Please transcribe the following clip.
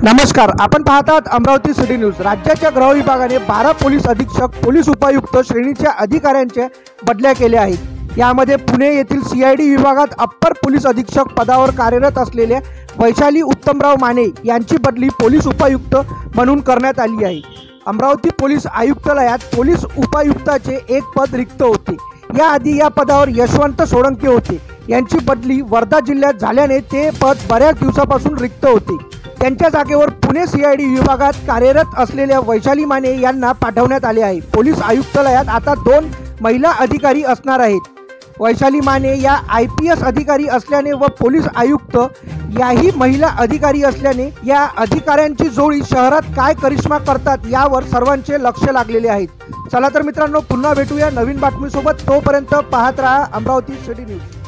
नमस्कार, आपण पाहतात अमरावती सिटी न्यूज। राज्याच्या गृह विभागाने 12 पोलीस अधीक्षक, पोलीस उपायुक्त श्रेणीच्या अधिकाऱ्यांच्या बदल्या केल्या आहेत। यामध्ये पुणे येथील सीआयडी विभागात अप्पर पोलीस अधीक्षक पदावर कार्यरत असलेल्या वैशाली उत्तमराव माने यांची बदली पोलीस उपायुक्त म्हणून करण्यात आली आहे। अमरावती पोलीस आयुक्तालयात पोलीस उपायुक्ताचे एक पद रिक्त होते। याआधी या पदावर यशवंत सोळंके होते। यांची बदली वर्धा जिल्ह्यात झाल्याने ते पद बऱ्याच दिवसापासून रिक्त होते। त्यांच्या जागेवर पुणे सीआयडी विभागात कार्यरत असलेल्या वैशाली माने यांना पाठवण्यात आले आहे। पोलीस आयुक्तालयात आता 2 महिला अधिकारी असणार आहेत। वैशाली माने या IPS अधिकारी असल्याने व पोलीस आयुक्त याही महिला अधिकारी असल्याने या अधिकाऱ्यांची जोडी शहरात काय करिश्मा करतात यावर सर्वांचे लक्ष लागलेले आहे। चला तर मित्रांनो, पुन्हा भेटूया नवीन बातमीसोबत। तोपर्यंत पाहत रहा अमरावती सिटी न्यूज।